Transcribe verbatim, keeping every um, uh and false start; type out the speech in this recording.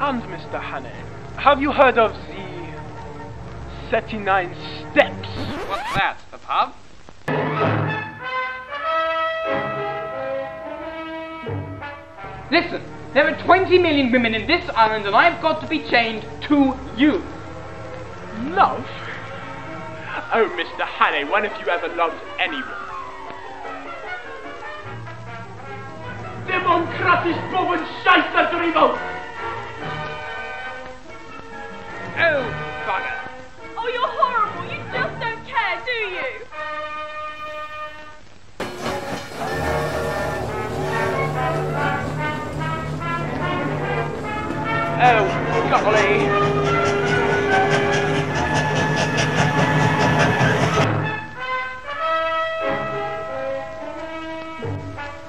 And Mister Hannay, have you heard of the thirty-nine steps? What's that, a pub? Listen, there are twenty million women in this island and I've got to be chained to you. Love? Oh, Mister Hannay, when have you ever loved anyone? Demokratisch boven Scheisserdriebel! Oh, bugger. Oh, you're horrible. You just don't care, do you? Oh, golly.